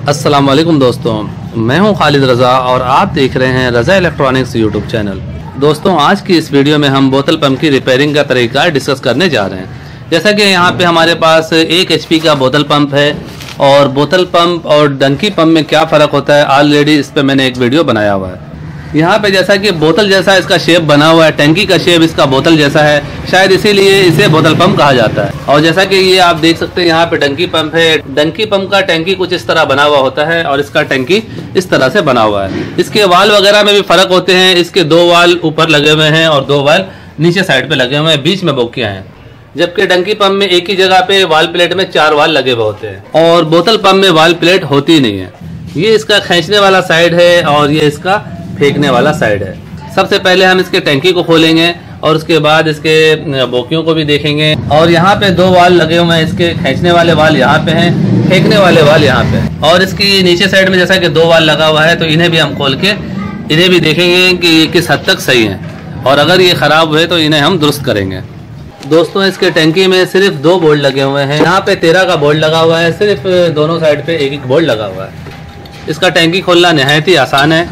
अस्सलाम वालेकुम दोस्तों, मैं हूं खालिद रज़ा और आप देख रहे हैं रज़ा इलेक्ट्रॉनिक्स यूट्यूब चैनल। दोस्तों, आज की इस वीडियो में हम बोतल पंप की रिपेयरिंग का तरीका डिस्कस करने जा रहे हैं। जैसा कि यहाँ पे हमारे पास 1 HP का बोतल पंप है और बोतल पंप और डंकी पंप में क्या फ़र्क होता है ऑलरेडी इस पर मैंने एक वीडियो बनाया हुआ है। यहाँ पे जैसा कि बोतल जैसा इसका शेप बना हुआ है, टंकी का शेप इसका बोतल जैसा है, शायद इसीलिए इसे बोतल पंप कहा जाता है। और जैसा कि ये आप देख सकते हैं यहाँ पे डंकी पंप है। डंकी पंप का टंकी कुछ इस तरह बना हुआ होता है और इसका टंकी इस तरह से बना हुआ है। इसके वाल वगैरह में भी फर्क होते हैं। इसके 2 वाल ऊपर लगे हुए हैं और 2 वाल नीचे साइड पे लगे हुए हैं, बीच में बोकियां हैं। जबकि डंकी पंप में एक ही जगह पे वाल प्लेट में 4 वाल लगे हुए होते हैं और बोतल पंप में वाल प्लेट होती नहीं है। ये इसका खींचने वाला साइड है और ये इसका फेंकने वाला साइड है। सबसे पहले हम इसके टंकी को खोलेंगे और उसके बाद इसके बोकियों को भी देखेंगे। और यहाँ पे 2 वाल लगे हुए हैं, इसके खींचने वाले वाल यहाँ पे हैं, फेंकने वाले वाल यहाँ पे हैं। और इसकी नीचे साइड में जैसा कि 2 वाल लगा हुआ है, तो इन्हें भी हम खोल के इन्हें भी देखेंगे कि ये किस हद तक सही है और अगर ये खराब हुए तो इन्हें हम दुरुस्त करेंगे। दोस्तों, इसके टंकी में सिर्फ 2 बोल्ट लगे हुए हैं। यहाँ पे 13 का बोल्ट लगा हुआ है, सिर्फ दोनों साइड पे एक बोल्ट लगा हुआ है। इसका टंकी खोलना निहायत ही आसान है।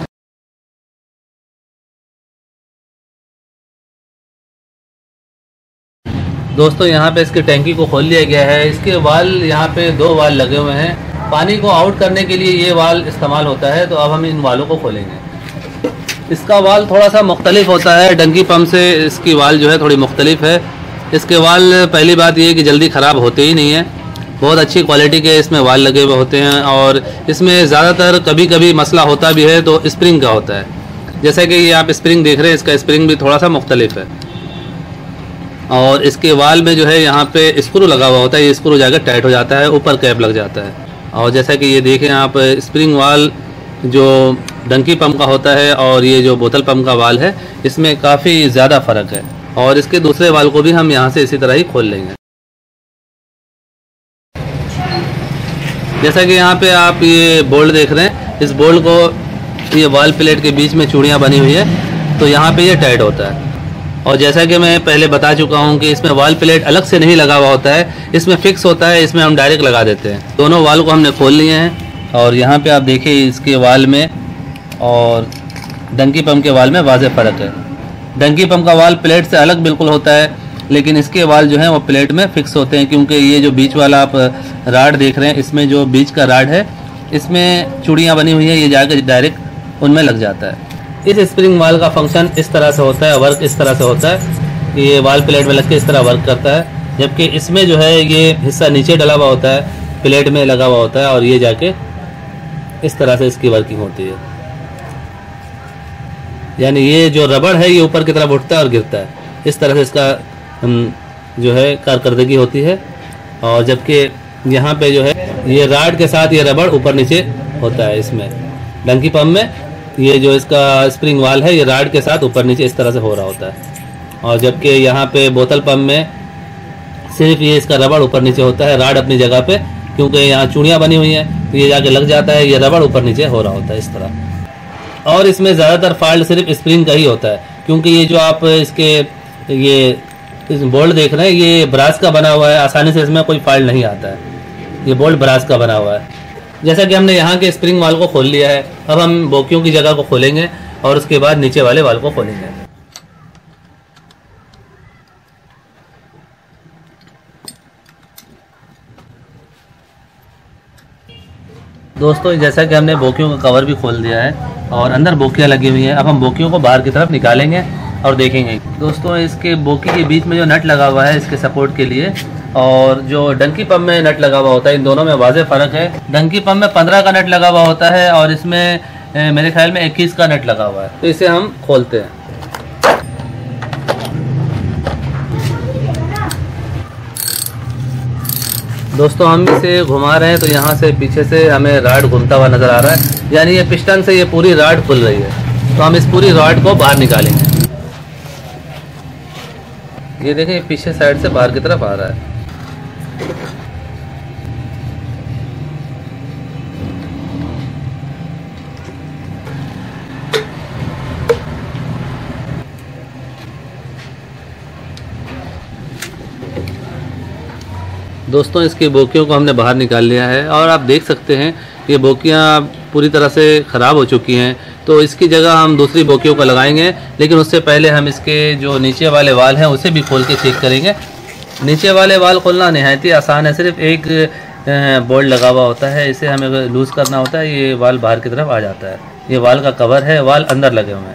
दोस्तों, यहाँ पे इसकी टंकी को खोल लिया गया है। इसके वाल यहाँ पे 2 वाल लगे हुए हैं। पानी को आउट करने के लिए ये वाल इस्तेमाल होता है, तो अब हम इन वालों को खोलेंगे। इसका वाल थोड़ा सा मुख्तलिफ होता है डंकी पंप से। इसकी वाल जो है थोड़ी मुख्तलिफ है। इसके वाल पहली बात ये कि जल्दी ख़राब होते ही नहीं है, बहुत अच्छी क्वालिटी के इसमें वाल लगे हुए होते हैं। और इसमें ज़्यादातर कभी कभी मसला होता भी है तो स्प्रिंग का होता है। जैसा कि ये आप स्प्रिंग देख रहे हैं, इसका स्प्रिंग भी थोड़ा सा मुख्तलिफ है। और इसके वाल में जो है यहाँ पे स्क्रू लगा हुआ होता है, ये स्क्रू जाकर टाइट हो जाता है, ऊपर कैप लग जाता है। और जैसा कि ये देखें आप, स्प्रिंग वाल जो डंकी पंप का होता है और ये जो बोतल पंप का वाल है, इसमें काफ़ी ज़्यादा फ़र्क है। और इसके दूसरे वाल को भी हम यहाँ से इसी तरह ही खोल लेंगे। जैसा कि यहाँ पे आप ये बोल्ट देख रहे हैं, इस बोल्ट को ये वाल प्लेट के बीच में चूड़ियाँ बनी हुई है, तो यहाँ पे ये टाइट होता है। और जैसा कि मैं पहले बता चुका हूँ कि इसमें वाल प्लेट अलग से नहीं लगा हुआ होता है, इसमें फिक्स होता है, इसमें हम डायरेक्ट लगा देते हैं। दोनों वाल को हमने खोल लिए हैं और यहाँ पे आप देखिए इसके वाल में और डंकी पंप के वाल में वाज़ेह फ़र्क है। डंकी पंप का वाल प्लेट से अलग बिल्कुल होता है, लेकिन इसके वाल जो हैं वो प्लेट में फिक्स होते हैं, क्योंकि ये जो बीच वाला आप राड देख रहे हैं, इसमें जो बीच का राड है, इसमें चूड़ियाँ बनी हुई है, ये जाकर डायरेक्ट उनमें लग जाता है। इस स्प्रिंग वाल का फंक्शन इस तरह से होता है, वर्क इस तरह से होता है कि ये वाल प्लेट में लग के इस तरह वर्क करता है। जबकि इसमें जो है ये हिस्सा नीचे डला हुआ होता है, प्लेट में लगा हुआ होता है और ये जाके इस तरह से इसकी वर्किंग होती है। यानी ये जो रबड़ है ये ऊपर की तरफ उठता है और गिरता है, इस तरह से इसका जो है कारकर्दगी होती है। और जबकि यहाँ पे जो है ये राड के साथ ये रबड़ ऊपर नीचे होता है। इसमें डंकी पंप में ये जो इसका स्प्रिंग वाल है, ये राड के साथ ऊपर नीचे इस तरह से हो रहा होता है। और जबकि यहाँ पे बोतल पंप में सिर्फ ये इसका रबड़ ऊपर नीचे होता है, राड अपनी जगह पे, क्योंकि यहाँ चूड़ियाँ बनी हुई हैं, तो ये जाके लग जाता है, ये रबड़ ऊपर नीचे हो रहा होता है इस तरह। और इसमें ज़्यादातर फॉल्ट सिर्फ स्प्रिंग का ही होता है, क्योंकि ये जो आप इसके ये इस बोल्ट देख रहे हैं, ये ब्रास का बना हुआ है, आसानी से इसमें कोई फॉल्ट नहीं आता है। ये बोल्ट ब्रास का बना हुआ है। जैसा कि हमने यहाँ के स्प्रिंग वाल को खोल लिया है, अब हम बोकियों की जगह को खोलेंगे और उसके बाद नीचे वाले वाल को खोलेंगे। दोस्तों, जैसा कि हमने बोकियों का कवर भी खोल दिया है और अंदर बोकियाँ लगी हुई हैं, अब हम बोकियों को बाहर की तरफ निकालेंगे और देखेंगे। दोस्तों, इसके बोकी के बीच में जो नट लगा हुआ है इसके सपोर्ट के लिए, और जो डंकी पंप में नट लगा हुआ होता है, इन दोनों में वाज़ेह फ़र्क है। डंकी पंप में 15 का नट लगा हुआ होता है और इसमें मेरे ख्याल में 21 का नट लगा हुआ है। तो इसे हम खोलते हैं। दोस्तों, हम इसे घुमा रहे हैं तो यहाँ से पीछे से हमें राड घूमता हुआ नज़र आ रहा है, यानी ये पिस्टन से ये पूरी राड खुल रही है। तो हम इस पूरी राड को बाहर निकालेंगे। ये देखें, पीछे साइड से बाहर की तरफ आ रहा है। दोस्तों इसकी बोकियों को हमने बाहर निकाल लिया है और आप देख सकते हैं ये बोकियाँ पूरी तरह से ख़राब हो चुकी हैं, तो इसकी जगह हम दूसरी बोकियों को लगाएंगे। लेकिन उससे पहले हम इसके जो नीचे वाले वाल हैं उसे भी खोल के चेक करेंगे। नीचे वाले वाल खोलना निहायत ही आसान है, सिर्फ एक बोल्ट लगा हुआ होता है, इसे हमें लूज़ करना होता है, ये वाल बाहर की तरफ आ जाता है। ये वाल का कवर है, वाल अंदर लगे हुए हैं।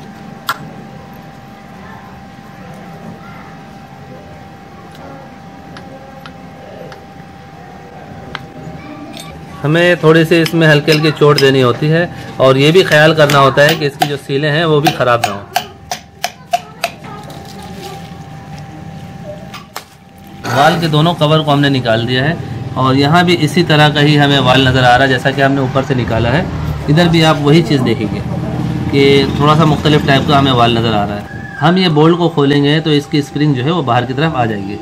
हमें थोड़ी सी इसमें हल्की हल्की चोट देनी होती है और ये भी ख्याल करना होता है कि इसकी जो सीलें हैं वो भी ख़राब ना हो। वाल के दोनों कवर को हमने निकाल दिया है और यहाँ भी इसी तरह का ही हमें वाल नज़र आ रहा है जैसा कि हमने ऊपर से निकाला है। इधर भी आप वही चीज़ देखेंगे कि थोड़ा सा मुख्तलिफ टाइप का हमें वाल नज़र आ रहा है। हम ये बोल्ट को खोलेंगे तो इसकी स्प्रिंग जो है वो बाहर की तरफ आ जाएगी।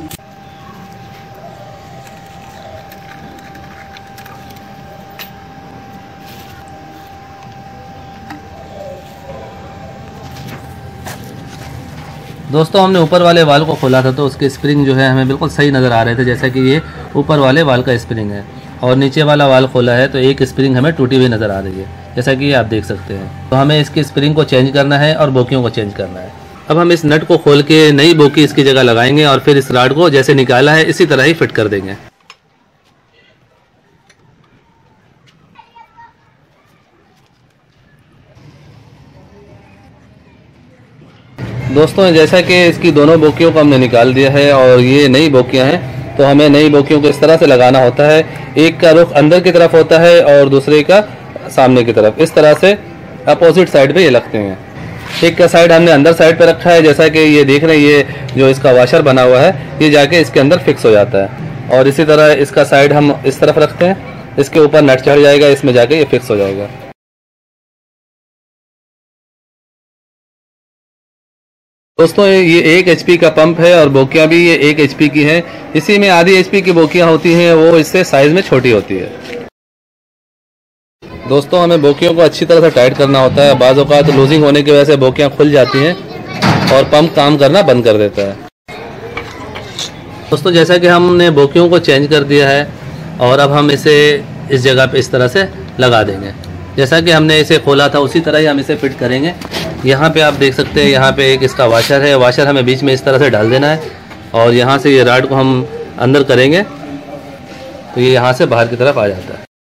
दोस्तों हमने ऊपर वाले वाल को खोला था तो उसके स्प्रिंग जो है हमें बिल्कुल सही नज़र आ रहे थे, जैसा कि ये ऊपर वाले वाल का स्प्रिंग है। और नीचे वाला वाल खोला है तो एक स्प्रिंग हमें टूटी हुई नज़र आ रही है, जैसा कि ये आप देख सकते हैं। तो हमें इसकी स्प्रिंग को चेंज करना है और बोकियों को चेंज करना है। अब हम इस नट को खोल के नई बोकी इसकी जगह लगाएंगे और फिर इस राड को जैसे निकाला है इसी तरह ही फिट कर देंगे। दोस्तों जैसा कि इसकी दोनों बोकियों को हमने निकाल दिया है और ये नई बोकियां हैं, तो हमें नई बोकियों को इस तरह से लगाना होता है। एक का रुख अंदर की तरफ होता है और दूसरे का सामने की तरफ, इस तरह से अपोजिट साइड पे ये लगते हैं। एक का साइड हमने अंदर साइड पे रखा है, जैसा कि ये देख रहे हैं, ये जो इसका वाशर बना हुआ है ये जाके इसके अंदर फिक्स हो जाता है। और इसी तरह इसका साइड हम इस तरफ रखते हैं, इसके ऊपर नट चढ़ जाएगा, इसमें जाके ये फिक्स हो जाएगा। दोस्तों ये 1 HP का पंप है और बोकियां भी ये 1 HP की हैं। इसी में आधी HP की बोकियां होती हैं, वो इससे साइज में छोटी होती है। दोस्तों हमें बोकियों को अच्छी तरह से टाइट करना होता है। बाज़ औक़ात लूजिंग होने की वजह से बोकियां खुल जाती हैं और पंप काम करना बंद कर देता है। दोस्तों जैसा कि हमने बोकियों को चेंज कर दिया है और अब हम इसे इस जगह पे इस तरह से लगा देंगे। जैसा कि हमने इसे खोला था उसी तरह ही हम इसे फिट करेंगे। यहाँ पे आप देख सकते हैं, यहाँ पे एक इसका वाशर है, वाशर हमें बीच में इस तरह से डाल देना है और यहाँ से ये राड को हम अंदर करेंगे तो ये यहाँ से बाहर की तरफ आ जाता है।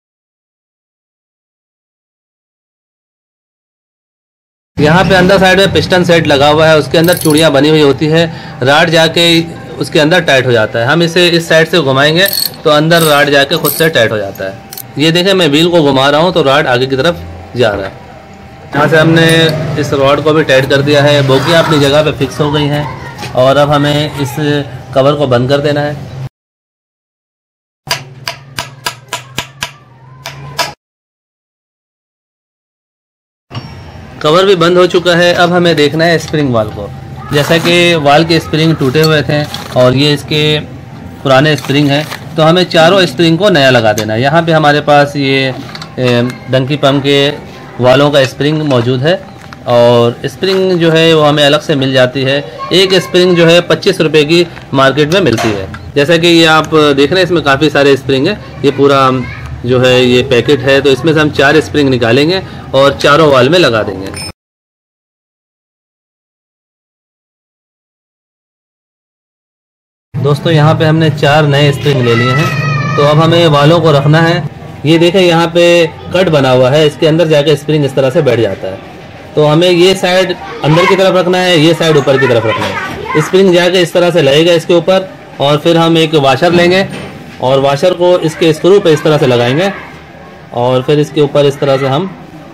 यहाँ पे अंदर साइड में पिस्टन सेट लगा हुआ है, उसके अंदर चूड़ियाँ बनी हुई होती है, राड जाके उसके अंदर टाइट हो जाता है। हम इसे इस साइड से घुमाएंगे तो अंदर राड जाके खुद से टाइट हो जाता है। ये देखें मैं व्हील को घुमा रहा हूँ तो राड आगे की तरफ जा रहा है। यहाँ से हमने इस रॉड को भी टाइट कर दिया है, बोकियाँ अपनी जगह पे फिक्स हो गई हैं और अब हमें इस कवर को बंद कर देना है। कवर भी बंद हो चुका है। अब हमें देखना है स्प्रिंग वाल को। जैसा कि वाल के स्प्रिंग टूटे हुए थे और ये इसके पुराने स्प्रिंग हैं, तो हमें चारों स्प्रिंग को नया लगा देना है। यहाँ पे हमारे पास ये डंकी पंप के वालों का स्प्रिंग मौजूद है और स्प्रिंग जो है वो हमें अलग से मिल जाती है। एक स्प्रिंग जो है 25 रुपये की मार्केट में मिलती है। जैसा कि ये आप देख रहे हैं इसमें काफ़ी सारे स्प्रिंग है, ये पूरा जो है ये पैकेट है, तो इसमें से हम 4 स्प्रिंग निकालेंगे और चारों वाल में लगा देंगे। दोस्तों यहाँ पे हमने 4 नए स्प्रिंग ले लिए हैं, तो अब हमें वालों को रखना है। ये देखें यहाँ पे कट बना हुआ है, इसके अंदर जाके स्प्रिंग इस तरह से बैठ जाता है। तो हमें ये साइड अंदर की तरफ रखना है, ये साइड ऊपर की तरफ रखना है। स्प्रिंग जाके इस तरह से लगेगा इसके ऊपर और फिर हम एक वाशर लेंगे और वाशर को इसके स्क्रू पे इस तरह से लगाएंगे और फिर इसके ऊपर इस तरह से हम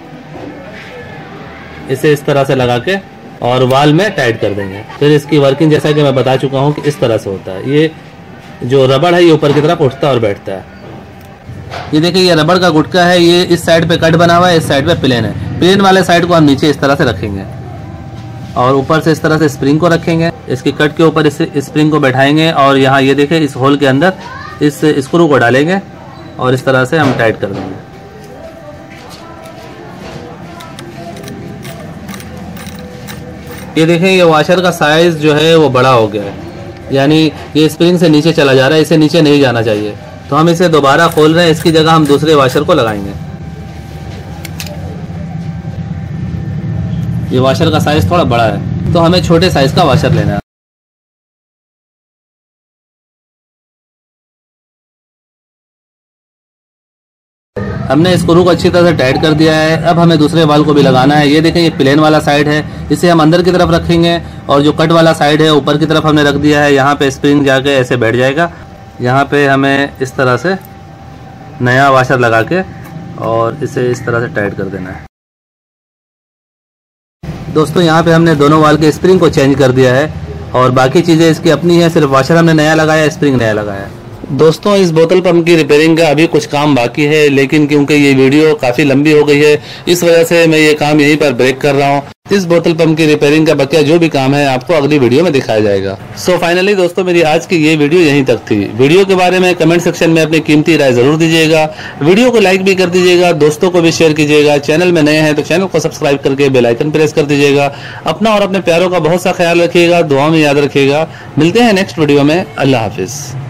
इसे इस तरह से लगा के और वाल में टाइट कर देंगे। फिर इसकी वर्किंग जैसा कि मैं बता चुका हूँ कि इस तरह से होता है। ये जो रबड़ है ये ऊपर की तरफ उठता और बैठता है। ये देखिए ये रबड़ का गुटका है, ये इस साइड पे कट बना हुआ है, इस साइड पे प्लेन है। प्लेन वाले साइड को हम नीचे इस तरह से रखेंगे और ऊपर से इस तरह से स्प्रिंग को रखेंगे। इसकी कट के ऊपर इस स्प्रिंग को बैठाएंगे और यहाँ ये देखिए इस होल के अंदर इस स्क्रू को डालेंगे और इस तरह से हम टाइट कर देंगे। ये देखें ये वाशर का साइज जो है वो बड़ा हो गया है, यानी ये स्प्रिंग से नीचे चला जा रहा है, इसे नीचे नहीं जाना चाहिए। तो हम इसे दोबारा खोल रहे हैं, इसकी जगह हम दूसरे वाशर को लगाएंगे। ये वाशर का साइज थोड़ा बड़ा है तो हमें छोटे साइज का वाशर लेना है। हमने स्क्रू को अच्छी तरह से टाइट कर दिया है। अब हमें दूसरे वाल को भी लगाना है। ये देखें, ये प्लेन वाला साइड है, इसे हम अंदर की तरफ रखेंगे और जो कट वाला साइड है ऊपर की तरफ हमने रख दिया है। यहाँ पे स्प्रिंग जाके ऐसे बैठ जाएगा। यहाँ पे हमें इस तरह से नया वाशर लगा के और इसे इस तरह से टाइट कर देना है। दोस्तों यहाँ पे हमने दोनों वाल के स्प्रिंग को चेंज कर दिया है और बाकी चीज़ें इसकी अपनी है, सिर्फ वाशर हमने नया लगाया, स्प्रिंग नया लगाया। दोस्तों इस बोतल पंप की रिपेयरिंग का अभी कुछ काम बाकी है, लेकिन क्योंकि ये वीडियो काफ़ी लंबी हो गई है इस वजह से मैं ये काम यहीं पर ब्रेक कर रहा हूँ। इस बोतल पंप की रिपेयरिंग का बकिया जो भी काम है आपको अगली वीडियो में दिखाया जाएगा। सो फाइनली दोस्तों मेरी आज की ये वीडियो यहीं तक थी। वीडियो के बारे में कमेंट सेक्शन में अपनी कीमती राय जरूर दीजिएगा। वीडियो को लाइक भी कर दीजिएगा, दोस्तों को भी शेयर कीजिएगा। चैनल में नए हैं तो चैनल को सब्सक्राइब करके बेल आइकन प्रेस कर दीजिएगा। अपना और अपने प्यारों का बहुत सा ख्याल रखिएगा, दुआ में याद रखिएगा। मिलते हैं नेक्स्ट वीडियो में। अल्लाह हाफिज।